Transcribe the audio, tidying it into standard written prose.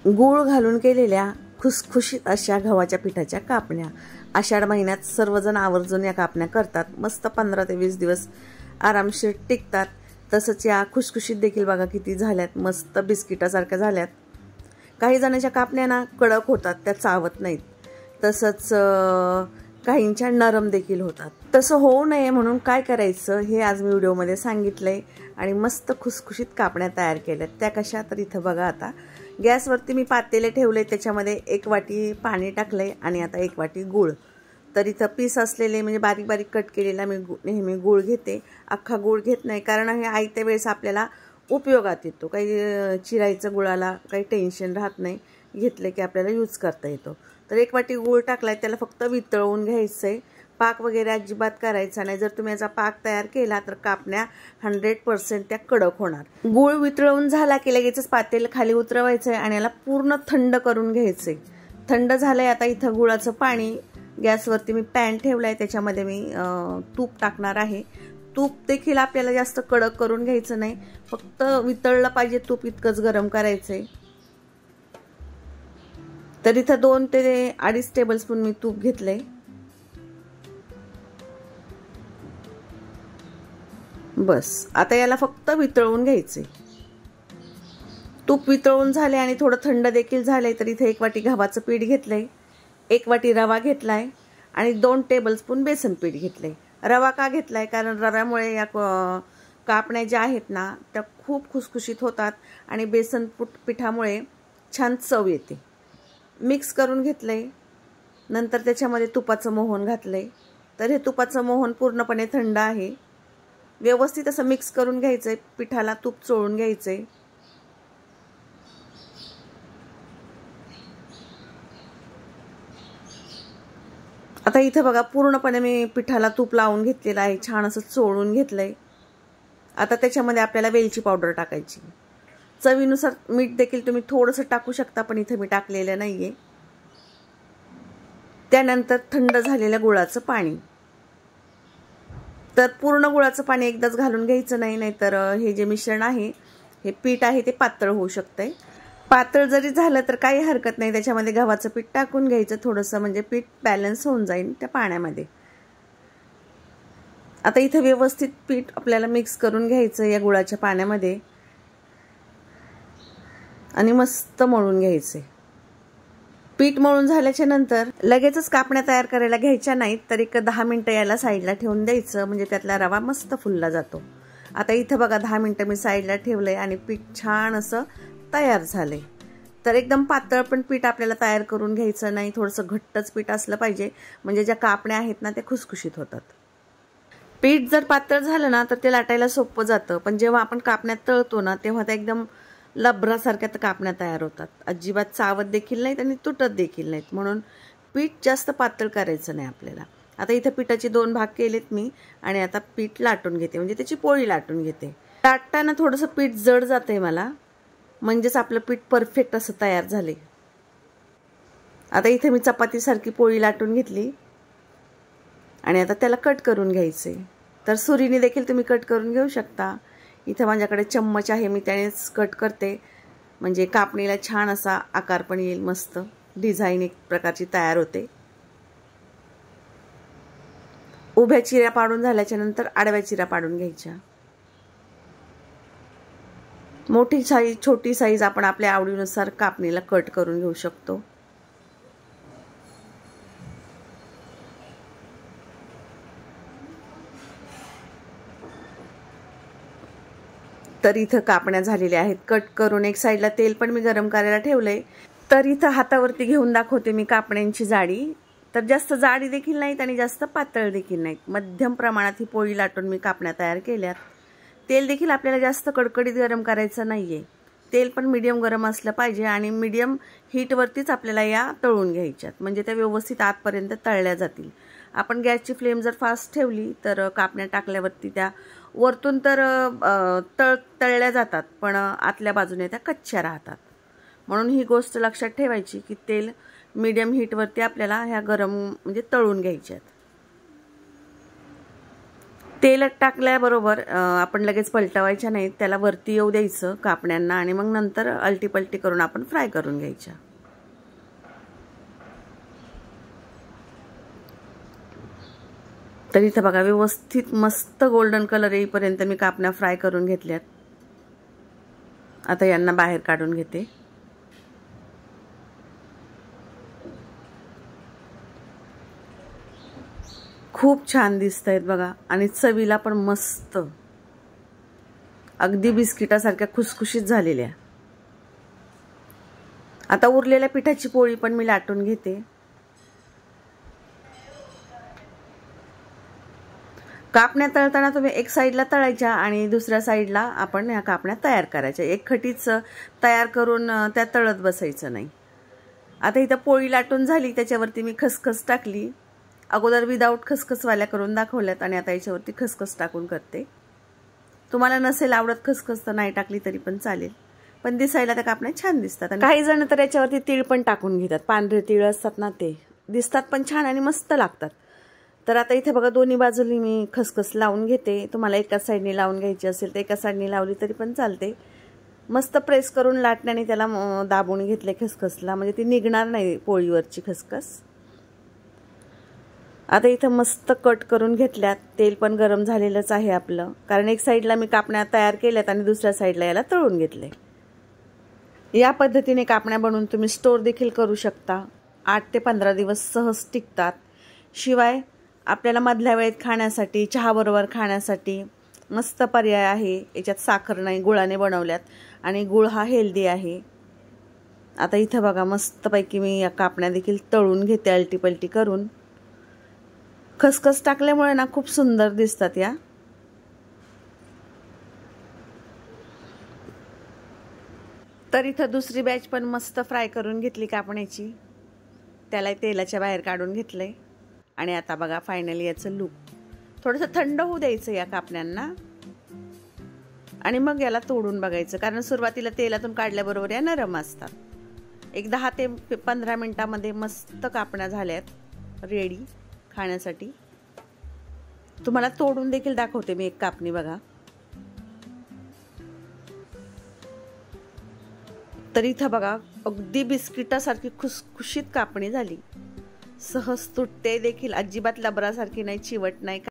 गूळ घालून केलेल्या खुसखुशीत अशा गव्हाच्या पिठाच्या कापण्या आषाढ महिन्यात सर्वजण आवर्जून या कापण्या करतात. मस्त 15 ते 20 दिवस आरामशीर टिकतात. तसंच या खुसखुशीत देखील बघा किती झाल्यात, मस्त बिस्किटासारख्या झाल्यात. काही जणांच्या कापण्या ना कडक होतात, त्या चावत नाहीत. तसंच काहींच्या नरम देखील होतात. तसं होऊ नये म्हणून काय करायचं हे आज मी व्हिडिओमध्ये सांगितलंय. आणि मस्त खुसखुशीत कापण्या तयार केल्यात. त्या कशा तर इथं बघा, आता गॅसवरती मी पातेले ठेवले, त्याच्यामध्ये 1 वाटी पाणी टाकलंय आणि आता 1 वाटी गूळ. तर इथं पीस असलेले म्हणजे बारीक बारीक कट केलेला मी नेहमी गूळ घेते. अख्खा गूळ घेत नाही, कारण हे आयत्या वेळेस आपल्याला उपयोगात येतो. काही चिरायचं गुळाला काही टेन्शन राहत नाही, घेतले की आपल्याला यूज करता येतो. तर 1 वाटी गूळ टाकलाय, त्याला फक्त वितळवून घ्यायचंय. पाक वगैरे अजिबात करायचा नाही. जर तुम्ही याचा पाक तयार केला तर कापण्या 100% त्या कडक होणार. गूळ वितळवून झाला की लगेचच पातेल खाली उतरवायचंय आणि याला पूर्ण थंड करून घ्यायचंय. थंड झालंय. आता इथं गुळाचं पाणी गॅसवरती मी पॅन ठेवलाय, त्याच्यामध्ये मी तूप टाकणार आहे. तूप देखील आपल्याला जास्त कडक करून घ्यायचं नाही, फक्त वितळलं पाहिजे तूप इतकंच गरम करायचंय. तर इथं 2 ते 2.5 टेबलस्पून मी तूप घेतलंय. बस आता याला फक्त वितळवून घ्यायचे. तूप वितळवून झाले आणि थोडं थंड देखील झाले. तर इथे 1 वाटी गव्हाचं पीठ घेतलंय, 1 वाटी रवा घेतलाय आणि 2 टेबलस्पून बेसन पीठ घेतलंय. रवा का घेतलाय, कारण रव्यामुळे या कापण्या ज्या आहेत ना त्या खूप खुसखुशीत होतात आणि बेसन पिठामुळे छान चव येते. मिक्स करून घेतलंय. नंतर त्याच्यामध्ये तुपाचं मोहन घातलंय. तर हे तुपाचं मोहन पूर्णपणे थंड आहे. व्यवस्थित असं मिक्स करून घ्यायचंय, पिठाला तूप चोळून घ्यायचंय. आता इथं बघा पूर्णपणे मी पिठाला तूप लावून घेतलेलं आहे, छान असं चोळून घेतलंय. आता त्याच्यामध्ये आपल्याला वेलची पावडर टाकायची. चवीनुसार मीठ देखील तुम्ही थोडंसं टाकू शकता, पण इथं मी टाकलेलं नाहीये. त्यानंतर थंड झालेल्या गुळाचं पाणी. तर पूर्ण गुळाचं पाणी एकदाच घालून घ्यायचं नाही, नाहीतर हे जे मिश्रण आहे, हे पीठ आहे ते पातळ होऊ शकतंय. पातळ जरी झालं तर काही हरकत नाही, त्याच्यामध्ये गव्हाचं पीठ टाकून घ्यायचं थोडंसं, म्हणजे पीठ बॅलन्स होऊन जाईल त्या पाण्यामध्ये. आता इथं व्यवस्थित पीठ आपल्याला मिक्स करून घ्यायचं या गुळाच्या पाण्यामध्ये आणि मस्त मळून घ्यायचे. पीठ मळून झाल्याच्या नंतर लगेचच कापण्या तयार करायला घ्यायच्या नाहीत, तर एक 10 मिनिटं याला साईडला ठेवून द्यायचं, म्हणजे त्यातला रवा मस्त फुलला जातो. आता इथं बघा 10 मिनिटं मी साईडला ठेवलंय आणि पीठ छान असं तयार झालंय. तर एकदम पातळ पण पीठ आपल्याला तयार करून घ्यायचं नाही, थोडंसं घट्टच पीठ असलं पाहिजे, म्हणजे ज्या कापण्या आहेत ना त्या खुसखुशीत होतात. पीठ जर पातळ झालं ना तर ते लाटायला सोपं जातं, पण जेव्हा आपण कापण्यात तळतो ना तेव्हा त्या एकदम लबरासारख्या कापण्या तयार होतात. अजिबात चावत देखील नाहीत आणि तुटत देखील नाहीत. म्हणून पीठ जास्त पातळ करायचं नाही आपल्याला. आता इथं पिठाचे 2 भाग केलेत मी आणि आता पीठ लाटून घेते, म्हणजे त्याची पोळी लाटून घेते. लाटताना थोडंसं पीठ जड जातंय मला, म्हणजेच आपलं पीठ परफेक्ट असं तयार झाले. आता इथे मी चपातीसारखी पोळी लाटून घेतली आणि आता त्याला कट करून घ्यायचे. तर सुरीने देखील तुम्ही कट करून घेऊ शकता. इथं माझ्याकडे चम्मच आहे, मी त्यानेच कट करते, म्हणजे कापणीला छान असा आकार पण येईल, मस्त डिझाईन एक प्रकारची तयार होते. उभ्या चिऱ्या पाडून झाल्याच्या नंतर आडव्या चिऱ्या पाडून घ्यायच्या. मोठी साईज छोटी साईज आपण आपल्या आवडीनुसार कापणीला कट करून घेऊ शकतो. तर इथं कापण्या झालेल्या आहेत कट करून. एक साईडला तेल पण मी गरम करायला ठेवलंय. तर इथं हातावरती घेऊन दाखवते मी कापण्यांची जाडी. तर जास्त जाडी देखील नाहीत आणि जास्त पातळ देखील नाहीत, मध्यम प्रमाणात ही पोळी लाटून मी कापण्या तयार केल्यात. तेल देखील आपल्याला जास्त कडकडीत गरम करायचं नाहीये, तेल पण मीडियम गरम असलं पाहिजे आणि मीडियम हीटवरतीच आपल्याला या तळून घ्यायच्यात, म्हणजे त्या व्यवस्थित आतपर्यंत तळल्या जातील. आपण गॅसची फ्लेम जर फास्ट ठेवली तर कापण्या टाकल्यावरती त्या वरतून तर तळल्या जातात, पण आतल्या बाजूने त्या कच्च्या राहतात. म्हणून ही गोष्ट लक्षात ठेवायची की तेल मीडियम हीटवरती आपल्याला ह्या गरम म्हणजे तळून घ्यायच्यात. तेल टाकल्याबरोबर आपण लगेच पलटवायच्या नाहीत, त्याला वरती येऊ द्यायचं कापण्यांना आणि मग नंतर अलटी पलटी करून आपण फ्राय करून घ्यायच्या. तर इथं बघा व्यवस्थित मस्त गोल्डन कलर येईपर्यंत मी कापण्या फ्राय करून घेतल्यात. आता यांना बाहेर काढून घेते. खूप छान दिसतायत बघा आणि चवीला पण मस्त, अगदी बिस्किटासारख्या खुसखुशीत झालेल्या. आता उरलेल्या पिठाची पोळी पण मी लाटून घेते. कापण्या तळताना तुम्ही एक साईडला तळायच्या आणि दुसऱ्या साईडला आपण या कापण्या तयार करायच्या. एक खटीच तयार करून त्या तळत बसायचं नाही. आता इथं पोळी लाटून झाली, त्याच्यावरती मी खसखस टाकली. अगोदर विदाऊट खसखसवाल्या करून दाखवल्यात आणि आता याच्यावरती खसखस टाकून करते. तुम्हाला नसेल आवडत खसखस तर नाही टाकली तरी पण चालेल, पण दिसायला त्या कापण्या छान दिसतात. आणि काही जण तर याच्यावरती तीळ पण टाकून घेतात, पांढरे तीळ असतात ना, ते दिसतात पण छान आणि मस्त लागतात. तर आता इथे बघा दोन्ही बाजूनी मी खसखस लावून घेते. तुम्हाला एकाच साईडने लावून घ्यायची असेल तर एका साईडने लावली तरी पण चालते. मस्त प्रेस करून लाटण्याने त्याला दाबून घेतले खसखसला, म्हणजे ती निघणार नाही पोळीवरची खसखस. आता इथं मस्त कट करून घेतल्यात. तेल पण गरम झालेलंच आहे आपलं, कारण एक साईडला मी कापण्या तयार केल्यात आणि दुसऱ्या साईडला याला तळून घेतले. या पद्धतीने कापण्या बनवून तुम्ही स्टोर देखील करू शकता. 8 ते 15 दिवस सहज टिकतात. शिवाय आपल्याला मधल्या वेळेत खाण्यासाठी, चहाबरोबर खाण्यासाठी मस्त पर्याय आहे. याच्यात साखर नाही, गुळाने बनवल्यात आणि गुळ हा हेल्दी आहे. आता इथं बघा मस्तपैकी मी या कापण्या देखील तळून घेते अलटी पलटी करून. खसखस टाकल्यामुळे ना खूप सुंदर दिसतात या. तर इथं दुसरी बॅच पण मस्त फ्राय करून घेतली कापण्याची. त्याला तेलाच्या बाहेर काढून घेतलंय आणि आता बघा फायनली याचं लुक. थोडंसं थंड होऊ द्यायचं या कापण्यांना आणि मग याला तोडून बघायचं, कारण सुरुवातीला तेलातून काढल्याबरोबर या नरम असतात. एक 10 ते 15 मिनिटामध्ये मस्त कापण्या झाल्यात रेडी खाण्यासाठी. तुम्हाला तोडून देखील दाखवते मी एक कापणी बघा. तर इथं बघा अगदी बिस्किटासारखी खुसखुशीत कापणी झाली. सहज तुटते देखील, अजिबात लबरासारखी नाही, चिवट नाही.